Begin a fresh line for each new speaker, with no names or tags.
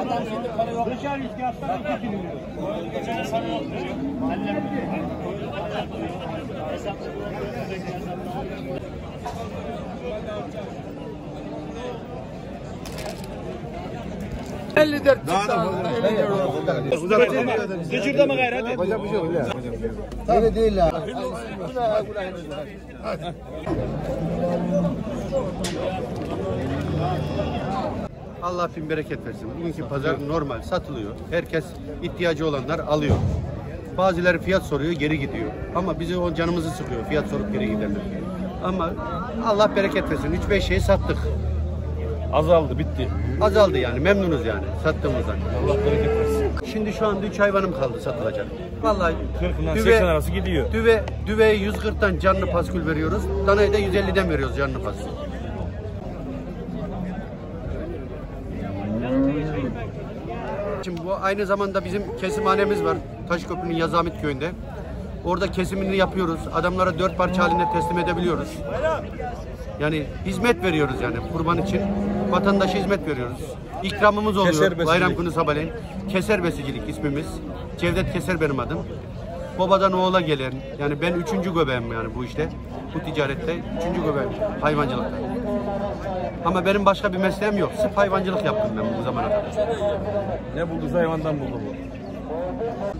Dışarı rüzgarlar 2 kilo. Geçen sana yok. Gıcırda mı gayret?
Hocam bir şey yok ya.
Öyle değil ya.
Allah bin bereket versin. Bugünkü pazar normal satılıyor. Herkes ihtiyacı olanlar alıyor. Bazıları fiyat soruyor, geri gidiyor. Ama bizi o canımızı sıkıyor fiyat sorup geri gidenler. Ama Allah bereket versin. 3-5 şeyi sattık.
Azaldı, bitti.
Azaldı yani, memnunuz yani sattığımızdan.
Allah bereket versin.
Şimdi şu anda 3 hayvanım kaldı satılacak. Vallahi
40'dan 80 arası gidiyor.
Düveye 140'tan canlı paskül veriyoruz. Danayı da 150'den veriyoruz canlı paskül. Şimdi bu aynı zamanda bizim kesimhanemiz var. Taşköprü'nün Yazamit köyünde. Orada kesimini yapıyoruz. Adamlara 4 parça halinde teslim edebiliyoruz. Yani hizmet veriyoruz yani kurban için. Vatandaşa hizmet veriyoruz. İkramımız oluyor. Bayram günü sabahleyin. Keser besicilik ismimiz. Cevdet Keser benim adım. Babadan oğula gelen, yani ben 3. göbeğim yani bu işte. Bu ticarette 3. göbeğim hayvancılıkta. Ama benim başka bir mesleğim yok. Sırf hayvancılık yaptım ben bu zamana kadar.
Ne bulduysa hayvandan buldum.